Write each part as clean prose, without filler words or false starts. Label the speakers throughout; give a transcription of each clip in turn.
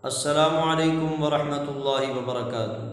Speaker 1: السلام علیکم ورحمۃ اللہ وبرکاتہ۔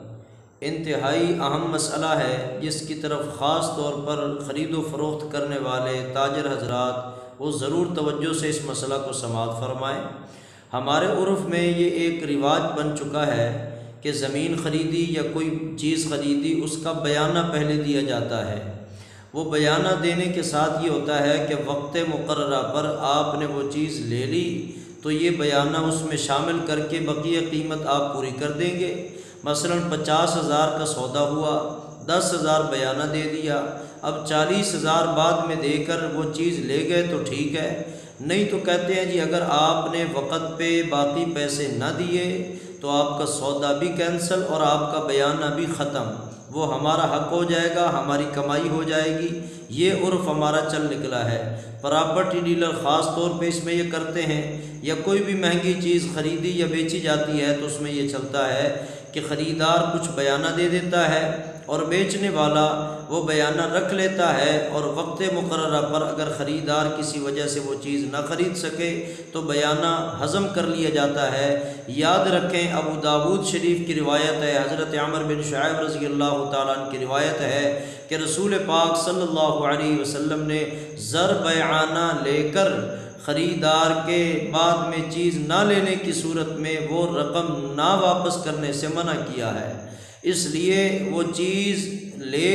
Speaker 1: انتہائی اہم مسئلہ ہے جس کی طرف خاص طور پر خرید و فروخت کرنے والے تاجر حضرات وہ ضرور توجہ سے اس مسئلہ کو سماعت فرمائیں۔ ہمارے عرف میں یہ ایک رواج بن چکا ہے کہ زمین خریدی یا کوئی چیز خریدی اس کا بیانہ پہلے دیا جاتا ہے۔ وہ بیانہ دینے کے ساتھ یہ ہوتا ہے کہ وقت مقررہ پر آپ نے وہ چیز لے لی تو یہ بیانہ اس میں شامل کر کے بقیہ قیمت آپ پوری کر دیں گے۔ مثلا 50,000 کا سودا ہوا، 10,000 بیانہ دے دیا، اب 40,000 بعد میں دے کر وہ چیز لے گئے تو ٹھیک ہے، نہیں تو کہتے ہیں جی اگر آپ نے وقت پہ باقی پیسے نہ دیے تو آپ کا سودا بھی کینسل اور آپ کا بیانہ بھی ختم، وہ ہمارا حق ہو جائے گا، ہماری کمائی ہو جائے گی۔ یہ عرف ہمارا چل نکلا ہے۔ پراپرٹی ڈیلر خاص طور پہ اس میں یہ کرتے ہیں، یا کوئی بھی مہنگی چیز خریدی یا بیچی جاتی ہے تو اس میں یہ چلتا ہے کہ خریدار کچھ بیانہ دے دیتا ہے اور بیچنے والا وہ بیانہ رکھ لیتا ہے، اور وقت مقررہ پر اگر خریدار کسی وجہ سے وہ چیز نہ خرید سکے تو بیانہ ہضم کر لیا جاتا ہے۔ یاد رکھیں ابو داود شریف کی روایت ہے، حضرت عمر بن شعیب رضی اللہ تعالیٰ عنہ کی روایت ہے کہ رسول پاک صلی اللہ علیہ وسلم نے زر بیعانہ لے کر خریدار کے بعد میں چیز نہ لینے کی صورت میں وہ رقم نہ واپس کرنے سے منع کیا ہے۔ اس لیے وہ چیز لے،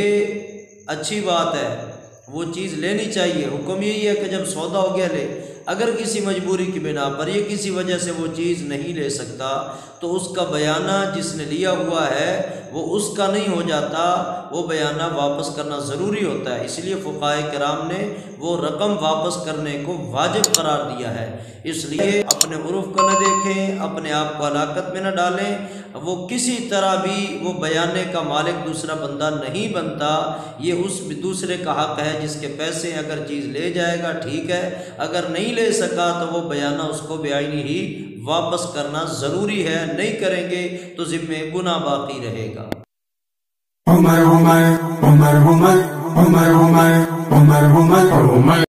Speaker 1: اچھی بات ہے، وہ چیز لینی چاہیے۔ حکم یہی ہے کہ جب سودا ہو گیا لے، اگر کسی مجبوری کی بنا پر یا کسی وجہ سے وہ چیز نہیں لے سکتا تو اس کا بیانہ جس نے لیا ہوا ہے وہ اس کا نہیں ہو جاتا، وہ بیانہ واپس کرنا ضروری ہوتا ہے۔ اس لیے فقہائے کرام نے وہ رقم واپس کرنے کو واجب قرار دیا ہے۔ اس لیے اپنے عرف کو نہ دیکھیں، اپنے آپ کو ہلاکت میں نہ ڈالیں۔ وہ کسی طرح بھی وہ بیانے کا مالک دوسرا بندہ نہیں بنتا، یہ اس دوسرے کا حق ہے جس کے پیسے اگر چیز لے جائے گا ٹھیک ہے، اگر نہیں لے سکا تو وہ بیانہ اس کو بعینی ہی واپس کرنا ضروری ہے، نہیں کریں گے تو ذمہ گناہ باقی رہے گا۔ عمر عمر عمر عمر عمر عمر عمر عمر عمر